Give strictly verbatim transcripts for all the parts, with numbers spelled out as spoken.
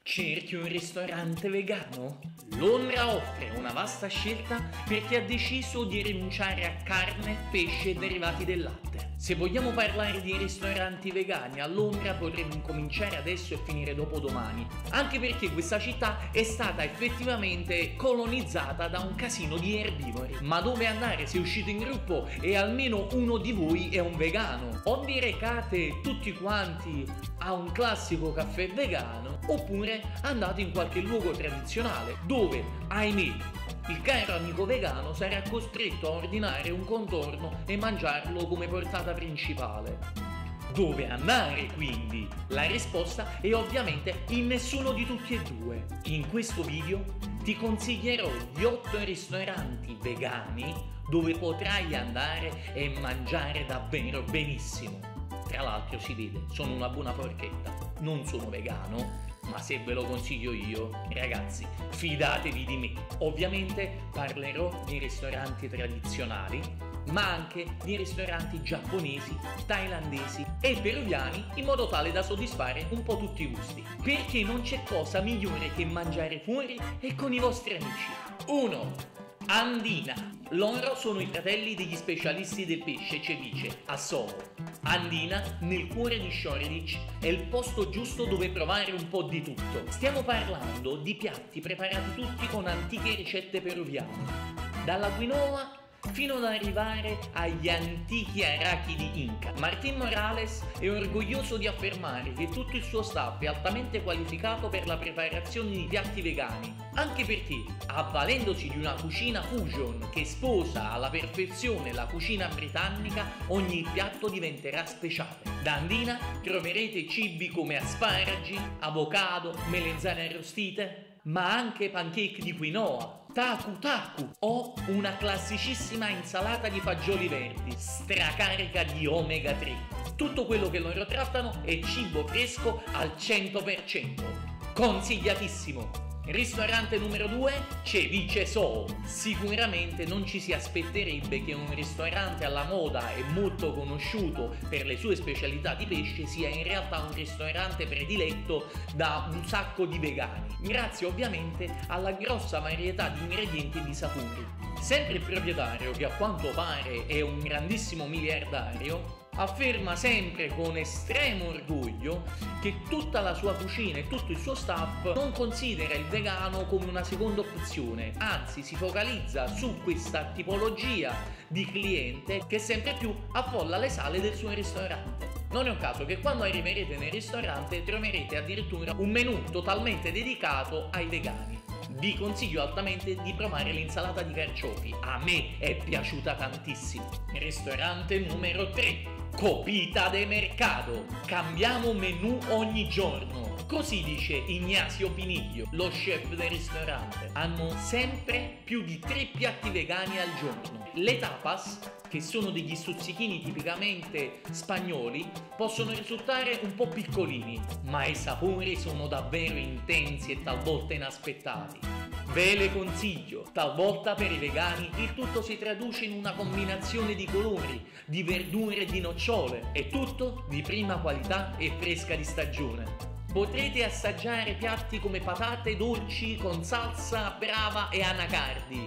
Cerchi un ristorante vegano? Londra offre una vasta scelta per chi ha deciso di rinunciare a carne, pesce e derivati del latte. Se vogliamo parlare di ristoranti vegani a Londra potremmo incominciare adesso e finire dopodomani, anche perché questa città è stata effettivamente colonizzata da un casino di erbivori. Ma dove andare se uscite in gruppo e almeno uno di voi è un vegano? O vi recate tutti quanti a un classico caffè vegano, oppure andate in qualche luogo tradizionale dove, ahimè, il caro amico vegano sarà costretto a ordinare un contorno e mangiarlo come portata principale. Dove andare quindi? La risposta è ovviamente in nessuno di tutti e due. In questo video ti consiglierò gli otto ristoranti vegani dove potrai andare e mangiare davvero benissimo. Tra l'altro si vede, sono una buona forchetta, non sono vegano, ma se ve lo consiglio io, ragazzi, fidatevi di me. Ovviamente parlerò di ristoranti tradizionali, ma anche di ristoranti giapponesi, thailandesi e peruviani, in modo tale da soddisfare un po' tutti i gusti. Perché non c'è cosa migliore che mangiare fuori e con i vostri amici. uno. Andina. Loro sono i fratelli degli specialisti del pesce ceviche a Soho. Andina, nel cuore di Shoreditch, è il posto giusto dove provare un po' di tutto. Stiamo parlando di piatti preparati tutti con antiche ricette peruviane, dalla quinoa fino ad arrivare agli antichi arachidi inca. Martín Morales è orgoglioso di affermare che tutto il suo staff è altamente qualificato per la preparazione di piatti vegani, anche perché, avvalendosi di una cucina fusion che sposa alla perfezione la cucina britannica, ogni piatto diventerà speciale. Da Andina troverete cibi come asparagi, avocado, melenzane arrostite, ma anche pancake di quinoa, taku taku o una classicissima insalata di fagioli verdi stracarica di omega tre. Tutto quello che loro trattano è cibo fresco al cento per cento. Consigliatissimo! Ristorante numero due, Ceviche Soho. Sicuramente non ci si aspetterebbe che un ristorante alla moda e molto conosciuto per le sue specialità di pesce sia in realtà un ristorante prediletto da un sacco di vegani, grazie ovviamente alla grossa varietà di ingredienti e di sapori. Sempre il proprietario, che a quanto pare è un grandissimo miliardario, afferma sempre con estremo orgoglio che tutta la sua cucina e tutto il suo staff non considera il vegano come una seconda opzione, anzi si focalizza su questa tipologia di cliente che sempre più affolla le sale del suo ristorante. Non è un caso che quando arriverete nel ristorante troverete addirittura un menù totalmente dedicato ai vegani. Vi consiglio altamente di provare l'insalata di carciofi, a me è piaciuta tantissimo. Ristorante numero tre, Copita de Mercado. Cambiamo menù ogni giorno, così dice Ignacio Piniglio, lo chef del ristorante. Hanno sempre più di tre piatti vegani al giorno. Le tapas, che sono degli stuzzichini tipicamente spagnoli, possono risultare un po' piccolini, ma i sapori sono davvero intensi e talvolta inaspettati. Ve le consiglio, talvolta per i vegani il tutto si traduce in una combinazione di colori, di verdure e di nocciole, e tutto di prima qualità e fresca di stagione. Potrete assaggiare piatti come patate dolci con salsa brava e anacardi.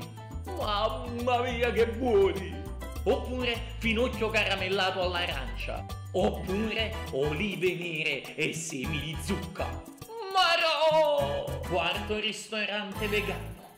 Mamma mia che buoni! Oppure finocchio caramellato all'arancia, oppure olive nere e semi di zucca. Marò! Quarto ristorante vegano,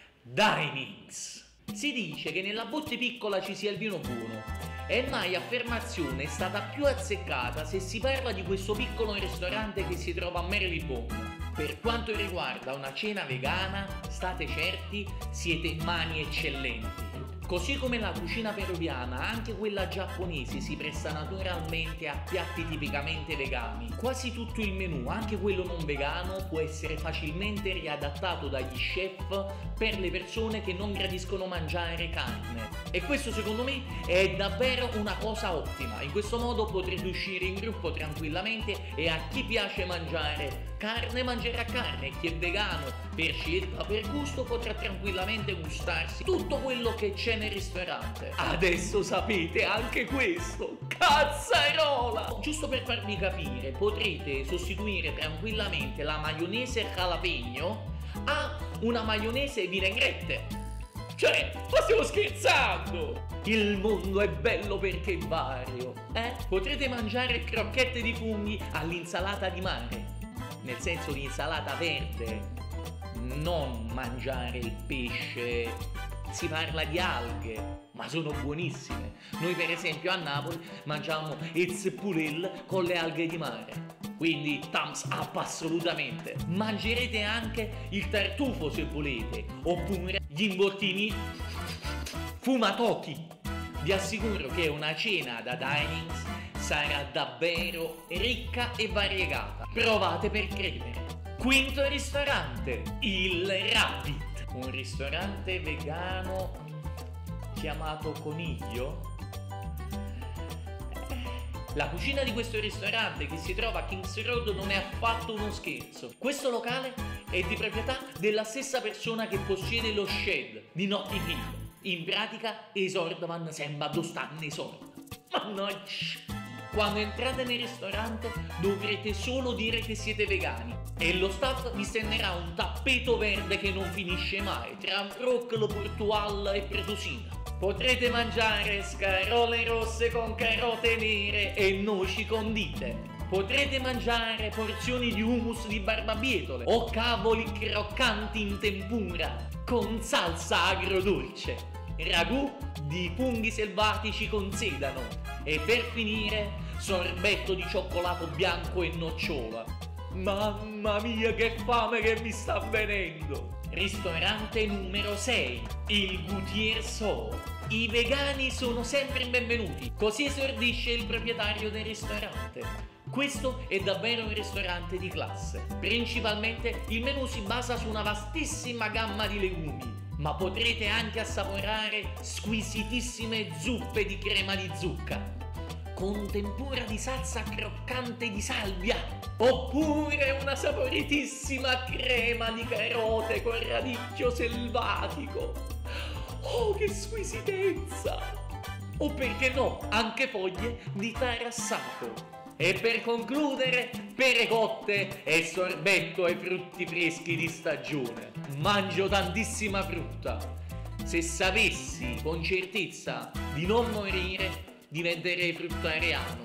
Dinings. Si dice che nella botte piccola ci sia il vino buono, e mai affermazione è stata più azzeccata se si parla di questo piccolo ristorante che si trova a Marylebone. Per quanto riguarda una cena vegana, state certi, siete in mani eccellenti. Così come la cucina peruviana, anche quella giapponese si presta naturalmente a piatti tipicamente vegani. Quasi tutto il menù, anche quello non vegano, può essere facilmente riadattato dagli chef per le persone che non gradiscono mangiare carne. E questo secondo me è davvero una cosa ottima. In questo modo potrete uscire in gruppo tranquillamente e a chi piace mangiare carne mangerà carne, chi è vegano per scelta o per gusto potrà tranquillamente gustarsi tutto quello che c'è nel ristorante. Adesso sapete anche questo, cazzarola! Giusto per farvi capire, potrete sostituire tranquillamente la maionese jalapeno a una maionese vinaigrette. Cioè, ma stiamo scherzando! Il mondo è bello perché è vario, eh? Potrete mangiare crocchette di funghi all'insalata di mare, nel senso di insalata verde, non mangiare il pesce. Si parla di alghe, ma sono buonissime. Noi per esempio a Napoli mangiamo il zeppurel con le alghe di mare. Quindi thumbs up assolutamente. Mangerete anche il tartufo se volete, oppure gli involtini fumatoki. Vi assicuro che una cena da dining sarà davvero ricca e variegata. Provate per credere. Quinto ristorante, il Rabbit, un ristorante vegano chiamato Coniglio. La cucina di questo ristorante, che si trova a Kings Road, non è affatto uno scherzo. Questo locale è di proprietà della stessa persona che possiede lo shed di Notting Hill. In pratica Esordvan sembra due stanni Esorda. Mannaggia! Quando entrate nel ristorante dovrete solo dire che siete vegani e lo staff vi stenderà un tappeto verde che non finisce mai tra broccolo, portualla e pretosina. Potrete mangiare scarole rosse con carote nere e noci condite. Potrete mangiare porzioni di hummus di barbabietole o cavoli croccanti in tempura con salsa agrodolce, ragù di funghi selvatici con sedano e per finire sorbetto di cioccolato bianco e nocciola. Mamma mia, che fame che mi sta venendo! Ristorante numero sei, il Gutier's Hall. I vegani sono sempre benvenuti, così esordisce il proprietario del ristorante. Questo è davvero un ristorante di classe. Principalmente il menù si basa su una vastissima gamma di legumi, ma potrete anche assaporare squisitissime zuppe di crema di zucca, con tempura di salsa croccante di salvia, oppure una saporitissima crema di carote con radicchio selvatico. Oh, che squisitezza! O perché no, anche foglie di tarassato. E per concludere, pere cotte e sorbetto ai frutti freschi di stagione. Mangio tantissima frutta. Se sapessi con certezza di non morire, diventerei fruttariano.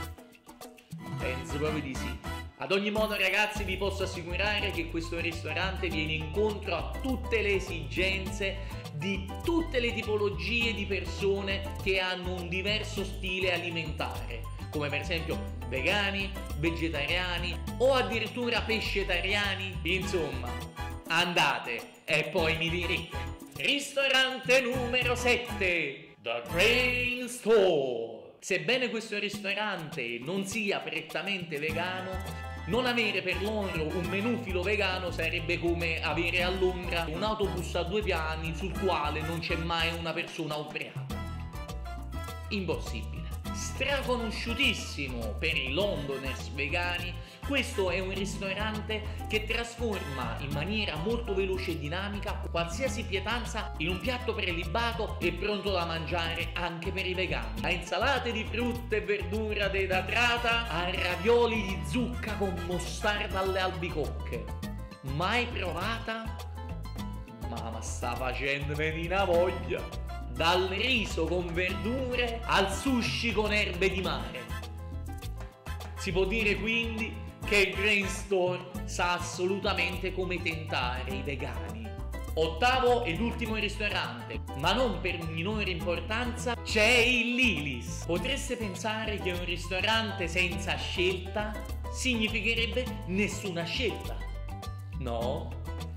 Penso proprio di sì. Ad ogni modo, ragazzi, vi posso assicurare che questo ristorante viene incontro a tutte le esigenze di tutte le tipologie di persone che hanno un diverso stile alimentare, come per esempio vegani, vegetariani o addirittura pescetariani. Insomma, andate e poi mi direte. Ristorante numero sette, The Grain Store. Sebbene questo ristorante non sia prettamente vegano, non avere per loro un menù filo vegano sarebbe come avere a Londra un autobus a due piani sul quale non c'è mai una persona ubriaca. Impossibile. Straconosciutissimo per i Londoners vegani, questo è un ristorante che trasforma in maniera molto veloce e dinamica qualsiasi pietanza in un piatto prelibato e pronto da mangiare anche per i vegani. Da insalate di frutta e verdura denatrata a ravioli di zucca con mostarda alle albicocche. Mai provata? Ma sta facendo venire una voglia! Dal riso con verdure al sushi con erbe di mare. Si può dire quindi che il Grain Store sa assolutamente come tentare i vegani. Ottavo e l'ultimo ristorante, ma non per minore importanza, c'è il Lily's. Potreste pensare che un ristorante senza scelta significherebbe nessuna scelta. No,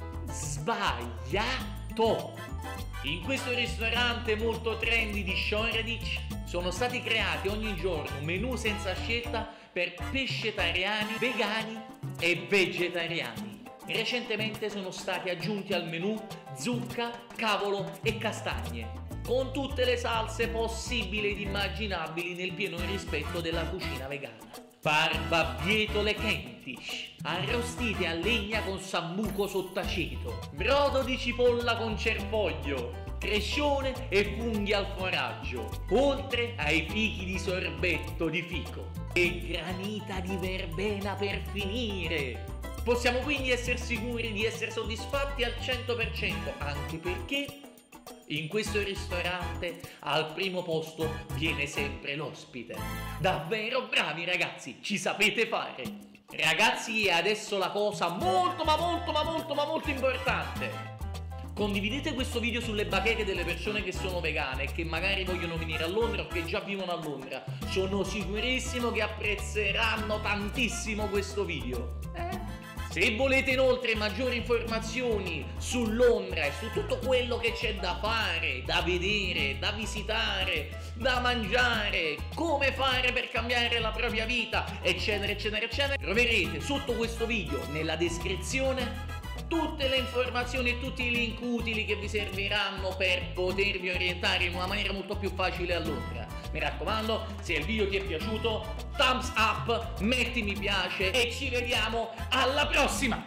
sbagliato. In questo ristorante molto trendy di Shoreditch sono stati creati ogni giorno menù senza scelta per pescetariani, vegani e vegetariani. Recentemente sono stati aggiunti al menù zucca, cavolo e castagne, con tutte le salse possibili ed immaginabili nel pieno rispetto della cucina vegana. barbabietole Kentish, arrostite a legna con sambuco sottaceto, brodo di cipolla con cervoglio, crescione e funghi al foraggio, oltre ai fichi di sorbetto di fico e granita di verbena per finire. Possiamo quindi essere sicuri di essere soddisfatti al cento per cento, anche perché in questo ristorante al primo posto viene sempre l'ospite. Davvero bravi ragazzi, ci sapete fare. Ragazzi, e adesso la cosa molto ma molto ma molto ma molto importante. Condividete questo video sulle bacheche delle persone che sono vegane e che magari vogliono venire a Londra o che già vivono a Londra. Sono sicurissimo che apprezzeranno tantissimo questo video. Eh? Se volete inoltre maggiori informazioni su Londra e su tutto quello che c'è da fare, da vedere, da visitare, da mangiare, come fare per cambiare la propria vita, eccetera eccetera eccetera, troverete sotto questo video nella descrizione tutte le informazioni e tutti i link utili che vi serviranno per potervi orientare in una maniera molto più facile a Londra. Mi raccomando, se il video ti è piaciuto, thumbs up, metti mi piace e ci vediamo alla prossima!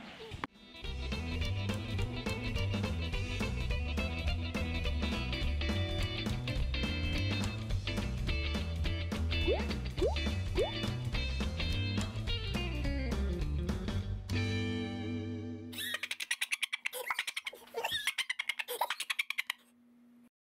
Yeah.